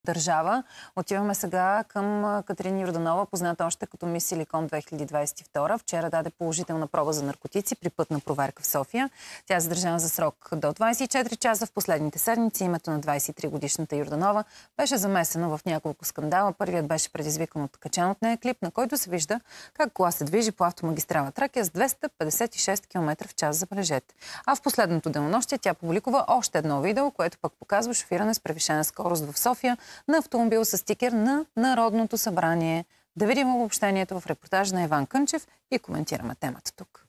държава. Отиваме сега към Катерина Йорданова, позната още като Мис Силикон 2022. Вчера даде положителна проба за наркотици при пътна проверка в София. Тя е задържана за срок до 24 часа. В последните седмици името на 23-годишната Йорданова беше замесено в няколко скандала. Първият беше предизвикан от качен от нея клип, на който се вижда как кола се движи по автомагистрала Тракия с 256 км в час, забележете. А в последното денонощие тя публикува още едно видео, което пък показва шофиране с превишена скорост в София на автомобил с стикер на Народното събрание. Да видим обобщението в репортажа на Иван Кънчев и коментираме темата тук.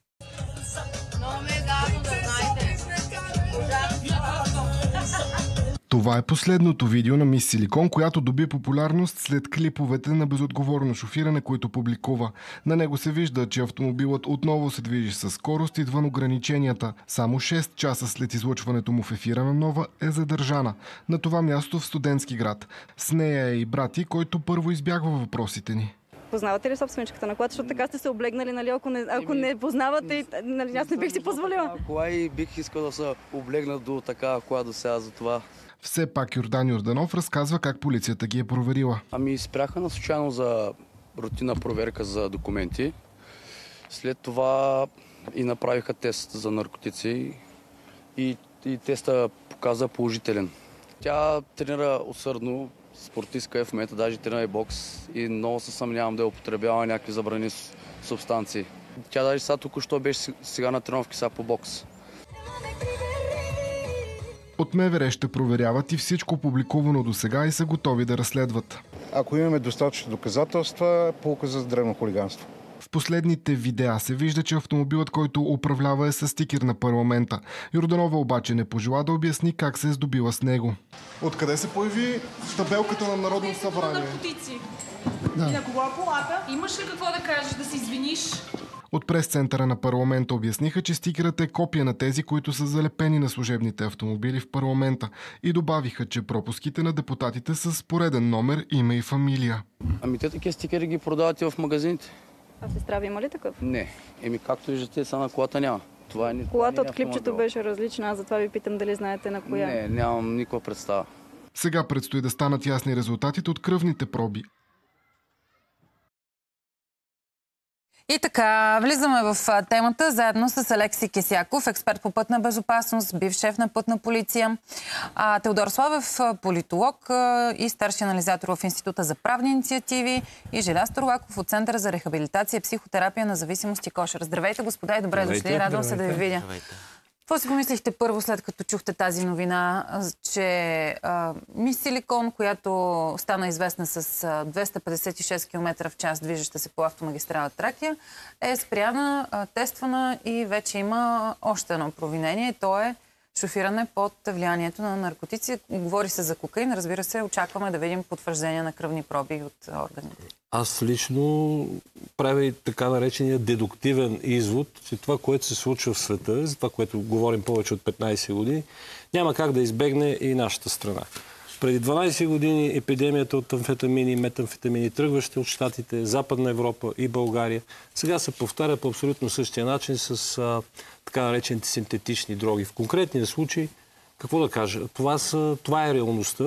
Това е последното видео на Мис Силикон, която доби популярност след клиповете на безотговорно шофиране, които публикува. На него се вижда, че автомобилът отново се движи със скорост извън ограниченията. Само 6 часа след излъчването му в ефира на Нова е задържана. На това място в Студентски град. С нея е и брати, който първо избягва въпросите ни. Познавате ли собственичката на колата? Защото така сте се облегнали, нали? Ако не познавате, нали, аз не бих си позволила. Кола и бих искал да се облегна до такава кола до сега за това. Все пак Йордан Йорданов разказва как полицията ги е проверила. Спряха на случайно за рутинна проверка за документи. След това и направиха тест за наркотици и теста показа положителен. Тя тренира усърдно, спортистка е в момента, даже тренира и бокс и много се съмнявам да употребява някакви забрани субстанции. Тя даже сега току-що беше сега на тренировки сега по бокс. От МВР ще проверяват и всичко публикувано до сега и са готови да разследват. Ако имаме достатъчно доказателства, по указа за дребно хулиганство. В последните видеа се вижда, че автомобилът, който управлява, е със стикер на парламента. Йорданова обаче не пожела да обясни как се е здобила с него. Откъде се появи табелката на Народното събрание? Наркотици. Да. И на кого е колата? Имаш ли какво да кажеш, да се извиниш? От прес-центъра на парламента обясниха, че стикерът е копия на тези, които са залепени на служебните автомобили в парламента и добавиха, че пропуските на депутатите са с пореден номер, име и фамилия. Те такива стикери ги продават и в магазините. А сестра ви има ли такъв? Не. Както виждате, сега на колата няма. Колата от клипчето беше различна, аз затова ви питам дали знаете на коя. Не, нямам никаква представа. Сега предстои да станат ясни резултатите от кръвните проби. И така, влизаме в темата заедно с Алекси Кисяков, експерт по пътна безопасност, бивш шеф на пътна полиция, Теодор Славев, политолог и старши анализатор в Института за правни инициативи и Желяз Торлаков от Центъра за рехабилитация и психотерапия на зависимост и кошер. Здравейте, господа, и добре дошли. Радвам се да ви видя. Какво си помислихте първо, след като чухте тази новина, че Мис Силикон, която стана известна с 256 км в час, движеща се по автомагистрала Тракия, е спряна, тествана и вече има още едно провинение. То е шофиране под влиянието на наркотици. Говори се за кокаин. Разбира се, очакваме да видим потвърждение на кръвни проби от органите. Аз лично правя и така наречения дедуктивен извод, че това, което се случва в света, за това, което говорим повече от 15 години, няма как да избегне и нашата страна. Преди 12 години епидемията от амфетамини и метамфетамини, тръгващи от Щатите, Западна Европа и България, сега се повтаря по абсолютно същия начин с така наречените синтетични дроги. В конкретния случай, какво да кажа, това е реалността.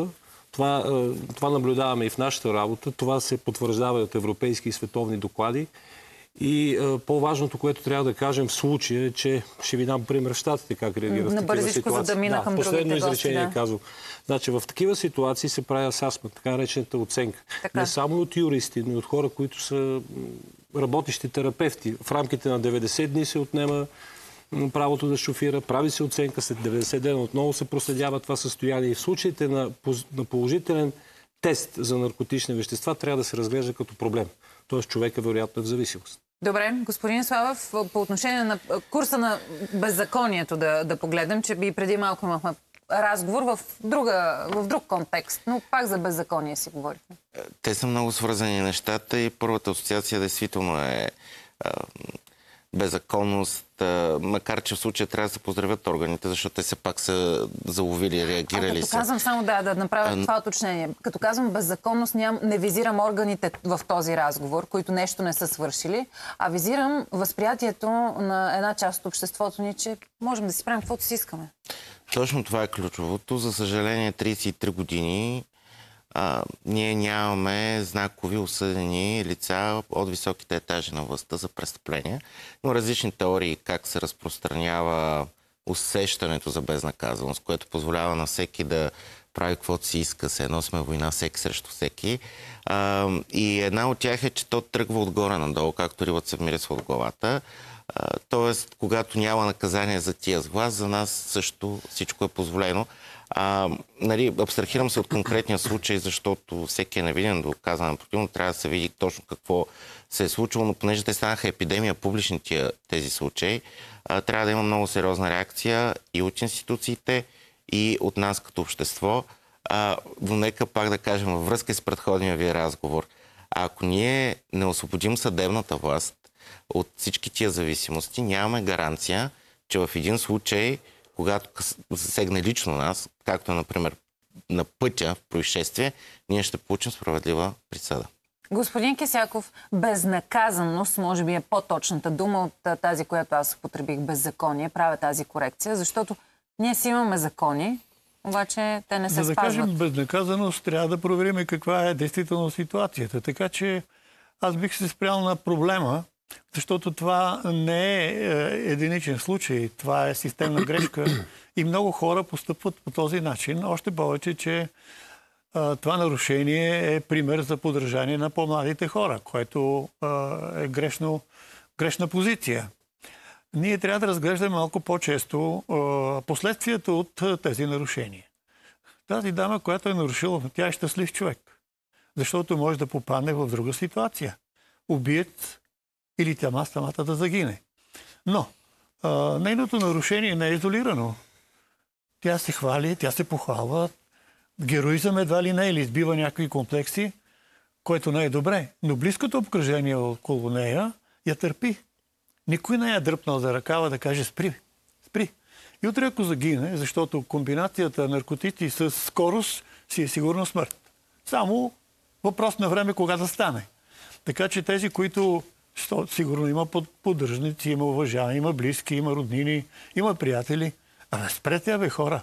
Това наблюдаваме и в нашата работа. Това се потвърждава и от европейски и световни доклади. И по-важното, което трябва да кажем в случая е, че ще ви дам пример в Щатите как реагират в такива ситуации. За да мина към последно изречение казвам. Значи, в такива ситуации се прави асасмент, така наречената оценка. Така. Не само от юристи, но и от хора, които са работещи терапевти. В рамките на 90 дни се отнема правото да шофира, прави се оценка, след 90 дена отново се проследява това състояние. И в случаите на положителен тест за наркотични вещества трябва да се разглежда като проблем. Тоест човека вероятно е в зависимост. Добре, господин Славев, по отношение на курса на беззаконието да погледнем, че и преди малко имахме разговор в друг контекст, но пак за беззаконие си говорихме. Те са много свързани нещата и първата асоциация действително е беззаконност, макар че в случая трябва да се поздравят органите, защото те се пак са заловили, реагирали като казвам само да направя това уточнение. Като казвам беззаконност, не визирам органите в този разговор, които нещо не са свършили, а визирам възприятието на една част от обществото ни, че можем да си правим каквото си искаме. Точно това е ключовото. За съжаление, 33 години ние нямаме знакови осъдени лица от високите етажи на властта за престъпления. Но различни теории как се разпространява усещането за безнаказаност, което позволява на всеки да прави каквото си иска, се едно сме война всеки срещу всеки. И една от тях е, че то тръгва отгоре надолу, както рибата се вмирисва от главата. Тоест, когато няма наказание за тия с власт, за нас също всичко е позволено. Абстрахирам се от конкретния случай, защото всеки е невиден, доказан противно, трябва да се види точно какво се е случило, но понеже те станаха епидемия публични тези случаи, трябва да има много сериозна реакция и от институциите, и от нас като общество. Но нека пак да кажем, във връзка с предходния ви разговор, ако ние не освободим съдебната власт от всички тия зависимости, нямаме гаранция, че в един случай, когато засегне лично нас, както например на пътя в происшествие, ние ще получим справедлива присъда. Господин Кисяков, безнаказаност, може би е по-точната дума от тази, която аз употребих, беззаконие, правя тази корекция, защото ние си имаме закони, обаче те не се спазват. За да кажем безнаказаност, трябва да проверим каква е действително ситуацията. Така че аз бих се спрял на проблема, защото това не е единичен случай, това е системна грешка и много хора постъпват по този начин. Още повече, че това нарушение е пример за подражание на по-младите хора, което е грешна позиция. Ние трябва да разглеждаме малко по-често последствията от тези нарушения. Тази дама, която е нарушила, тя е щастлив човек, защото може да попадне в друга ситуация. Убиец или тя самата да загине. Но нейното нарушение не е изолирано. Тя се хвали, тя се похвалва, героизъм едва ли не, или избива някакви комплекси, което не е добре. Но близкото обкръжение около нея я търпи. Никой не е дръпнал за ръкава да каже спри. И утре ако загине, защото комбинацията наркотици с скорост си е сигурно смърт. Само въпрос на време кога да стане. Така че тези, които сигурно има поддръжници, има уважаване, има близки, има роднини, има приятели. Спрете, хора.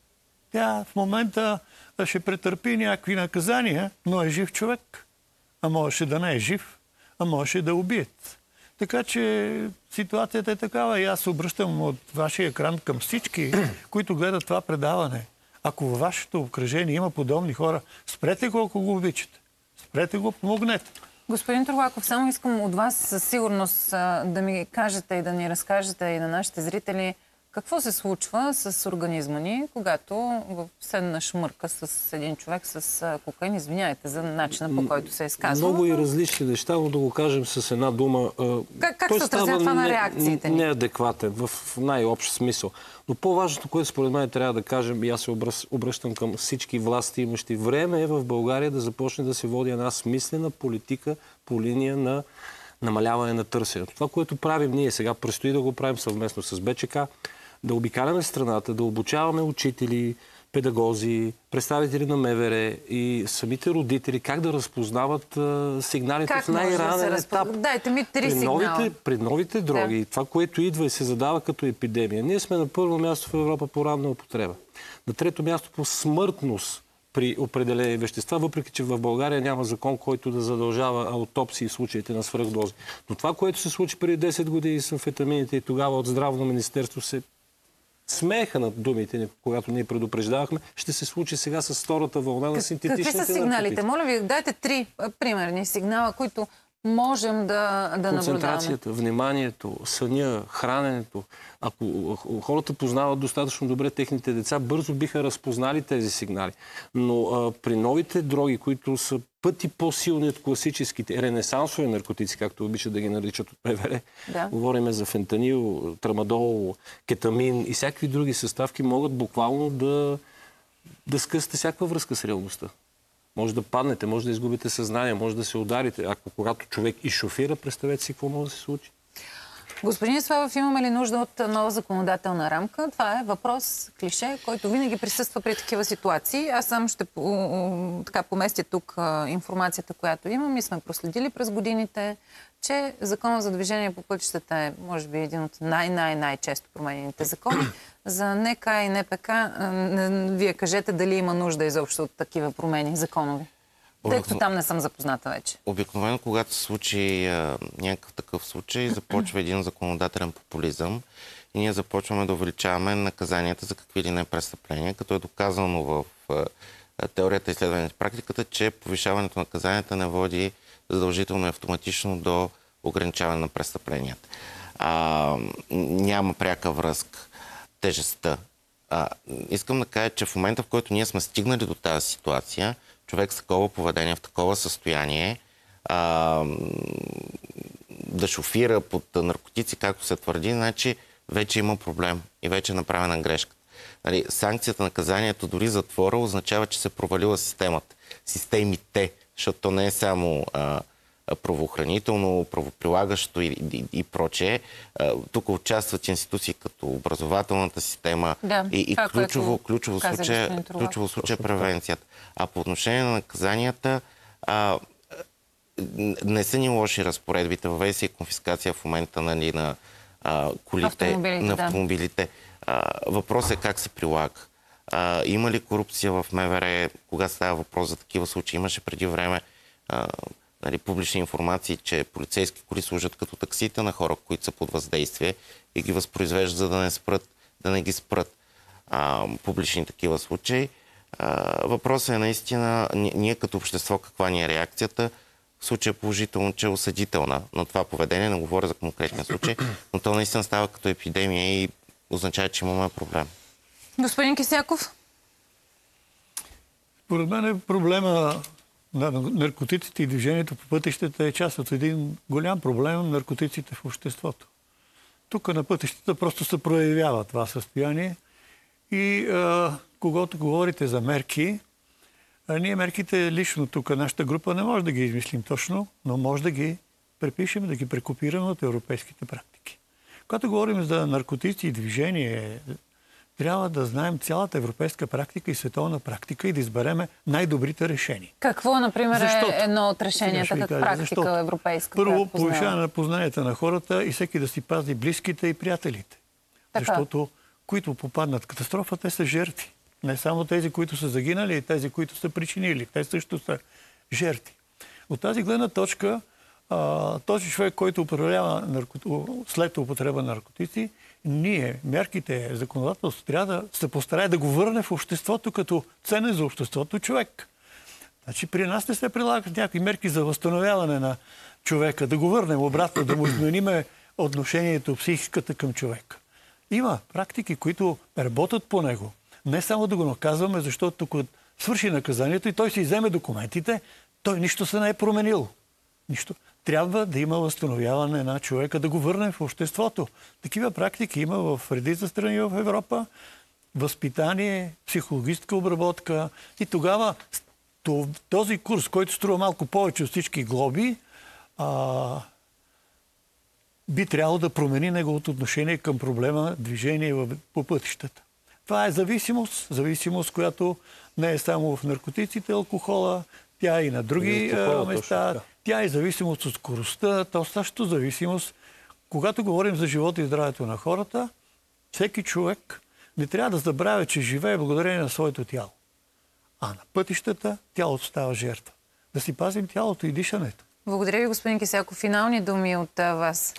Тя в момента ще претърпи някакви наказания, но е жив човек. А можеше да не е жив, а можеше да е убиец. Така че ситуацията е такава и аз се обръщам от вашия екран към всички, които гледат това предаване. Ако във вашето обкръжение има подобни хора, спрете го, ако го обичате. Спрете го, помогнете. Господин Турлаков, само искам от вас със сигурност да ми кажете и да ни разкажете и на нашите зрители какво се случва с организма ни, когато седна шмърка с един човек с кокаин. Извинявайте за начина, по който се изказва. Много и различни неща, но да го кажем с една дума. Как се отразява това на реакциите ни? Неадекватен, в най-общ смисъл. Но по-важното, което според мен трябва да кажем, и аз се обръщам към всички власти имащи, време е в България да започне да се води една смислена политика по линия на намаляване на търсенето. Това, което правим ние сега, предстои да го правим съвместно с БЧК, да обикаляме страната, да обучаваме учители, педагози, представители на МВР и самите родители как да разпознават сигналите в най-ранен етап. Дайте ми 3 сигнала. При новите дроги, това, което идва и се задава като епидемия. Ние сме на първо място в Европа по ранна употреба. На трето място по смъртност при определени вещества, въпреки че в България няма закон, който да задължава аутопсии в случаите на свръхдози. Но това, което се случи преди 10 години с амфетамините и тогава от Здравно министерство се смееха над думите ни, когато ние предупреждавахме, ще се случи сега с втората вълна на синтетичните наркотици. Какви са сигналите? Моля ви, дайте 3 примерни сигнала, които можем да наблюдаваме. Концентрацията, вниманието, съня, храненето. Ако хората познават достатъчно добре техните деца, бързо биха разпознали тези сигнали. Но при новите дроги, които са пъти по-силни от класическите ренесансови наркотици, както обичат да ги наричат от МВР, говорим за фентанил, трамадол, кетамин и всякакви други съставки, могат буквално да скъсате всякаква връзка с реалността. Може да паднете, може да изгубите съзнание, може да се ударите. Когато човек и шофира, представете си какво може да се случи. Господин Славов, имаме ли нужда от нова законодателна рамка? Това е въпрос, клише, който винаги присъства при такива ситуации. Аз само ще поместя тук информацията, която имам и сме проследили през годините, че Законът за движение по пътищата е, може би, един от най-често променените закони. За НК и НПК, вие кажете дали има нужда изобщо от такива промени законови. Тъй като там не съм запозната вече. Обикновено, когато се случи някакъв такъв случай, започва един законодателен популизъм и ние започваме да увеличаваме наказанията за какви ли не престъпления, като е доказано в теорията и изследването в практиката, че повишаването на наказанията не води задължително и автоматично до ограничаване на престъпленията. Няма пряка връзка. Тежестта. Искам да кажа, че в момента, в който ние сме стигнали до тази ситуация, човек с такова поведение, в такова състояние, да шофира под наркотици, както се твърди, значи вече има проблем и вече е направена грешка. Нали, санкцията, наказанието, дори затвора, означава, че се провалила системата. Системите, защото то не е само правоохранително, правоприлагащо и прочее. Тук участват институции като образователната система и ключово случай е превенцията. А по отношение на наказанията, не са ни лоши разпоредбите. Въведе се и конфискация в момента, нали, на колите, на автомобилите. Въпросът е как се прилага. Има ли корупция в МВР, кога става въпрос за такива случаи? Имаше преди време публични информации, че полицейски коли служат като таксита на хора, които са под въздействие и ги възпроизвеждат, за да не ги спрат публични такива случаи. Въпросът е наистина ние като общество каква ни е реакцията. В случая положително, че е осъдителна, но това поведение, не говоря за конкретния случай, но то наистина става като епидемия и означава, че имаме проблем. Господин Кисяков? Според мен проблема на наркотиците и движението по пътищата е част от един голям проблем наркотиците в обществото. Тук на пътищата просто се проявява това състояние и когато говорите за мерки, ние мерките лично тук, нашата група, не може да ги измислим точно, но може да ги препишем, да ги прекопираме от европейските практики. Когато говорим за наркотици и движение, трябва да знаем цялата европейска практика и световна практика и да избереме най-добрите решения. Какво, например, е едно от решенията като практика европейска? Първо, повишаване на познанията на хората и всеки да си пази близките и приятелите. Така. Защото които попаднат в катастрофа, те са жертви. Не само тези, които са загинали, и тези, които са причинили. Те също са жертви. От тази гледна точка, този човек, който управлява след употреба на наркотици, ние, мерките, законодателство, трябва да се постарае да го върне в обществото като ценен за обществото човек. Значи при нас не се прилагат някакви мерки за възстановяване на човека, да го върнем обратно, да му измениме отношението, психиката към човека. Има практики, които работят по него. Не само да го наказваме, защото тук свърши наказанието и той си вземе документите, той нищо се не е променил. Нищо. Трябва да има възстановяване на човека, да го върнем в обществото. Такива практики има в редица страни в Европа. Възпитание, психологическа обработка. И тогава този курс, който струва малко повече от всички глоби, би трябвало да промени неговото отношение към проблема движение по пътищата. Това е зависимост, която не е само в наркотиците, алкохола, тя е и на други места. Тя е зависимост от скоростта, то също зависимост. Когато говорим за живота и здравето на хората, всеки човек не трябва да забравя, че живее благодарение на своето тяло. А на пътищата тялото става жертва. Да си пазим тялото и дишането. Благодаря ви, господин Кисяков. Финални думи от вас.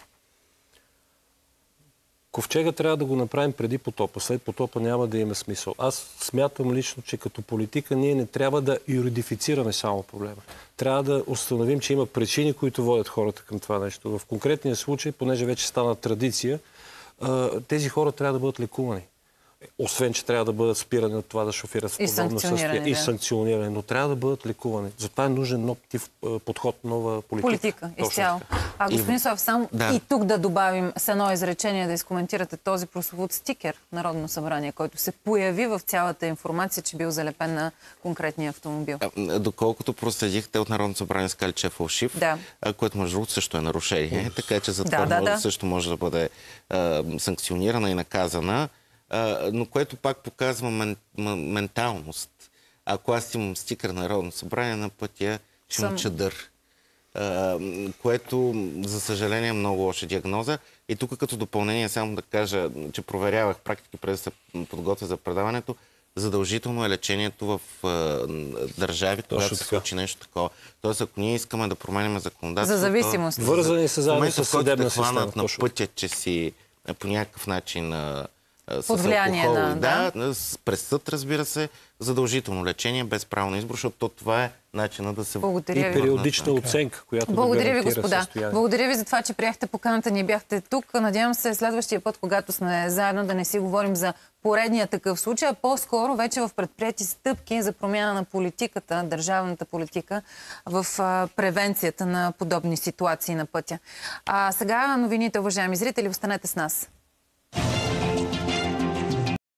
Ковчега трябва да го направим преди потопа. След потопа няма да има смисъл. Аз смятам лично, че като политика ние не трябва да юридифицираме само проблема. Трябва да установим, че има причини, които водят хората към това нещо. В конкретния случай, понеже вече стана традиция, тези хора трябва да бъдат лекувани. освен, че трябва да бъдат спирани от това да шофират в подобно състояние и санкционирани, но трябва да бъдат лекувани. Затова е нужен нов подход, нова политика. Изцяло. Господин Слав, само и тук да добавим с едно изречение да изкоментирате този прословут стикер Народно събрание, който се появи в цялата информация, че бил залепен на конкретния автомобил. Доколкото проследихте от Народно събрание с кали, че е фалшив, което между другото също е нарушение, така че за това също може да бъде санкционирана и наказана. Но което пак показва менталност. Ако аз имам стикер на Народно събрание, на пътя ще имам чадър. Което, за съжаление, е много лоша диагноза. И тук като допълнение само да кажа, че проверявах практики преди да се подготвя за предаването, задължително е лечението в държави, когато се случи нещо такова. Тоест, ако ние искаме да променим законодателството... За зависимост. Вързани се заедно с съдебна система. На пътя, че си по някакъв начин... под влияние на... през съд, разбира се, задължително лечение, без право на избор, защото това е начинът да се... Благодаря ви. И периодична оценка, която Благодаря ви, господа. Благодаря ви за това, че приехте поканата. Ние бяхте тук. Надявам се следващия път, когато сме заедно, да не си говорим за поредния такъв случай, а по-скоро вече в предприети стъпки за промяна на политиката, държавната политика в превенцията на подобни ситуации на пътя. А сега новините, уважаеми зрители, останете с нас.